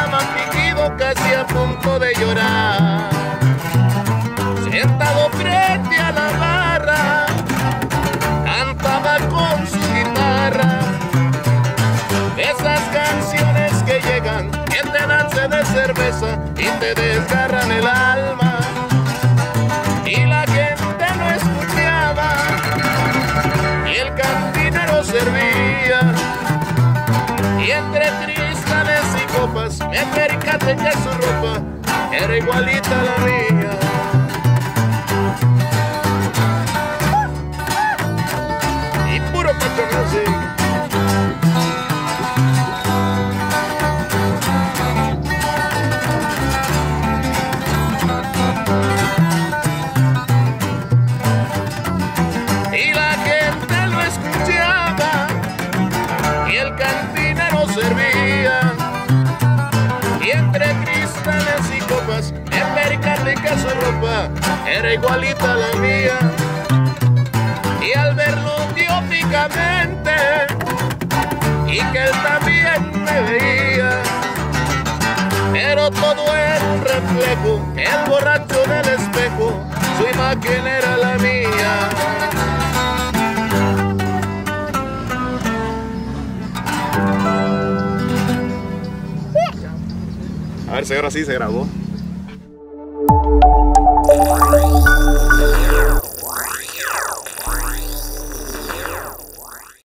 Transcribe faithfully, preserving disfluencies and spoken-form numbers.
miraba afligido, casi a punto de llorar, sentado frente a la barra, cantaba con su guitarra esas canciones que llegan, que te dan sed de cerveza y te desgarran el alma, y la gente no escuchaba y el cantinero servía, y entre cristales y copas me percaté que su ropa era igualita a la mía. Y puro patronaje. Y la gente lo escuchaba y el cantinero servía, y entre cristales y copas me percaté que su ropa era igualita a la mía, y al verlo dióticamente y que él también me veía, pero todo era un reflejo, el borracho del espejo, su imagen era la mía. A ver si ahora sí se grabó.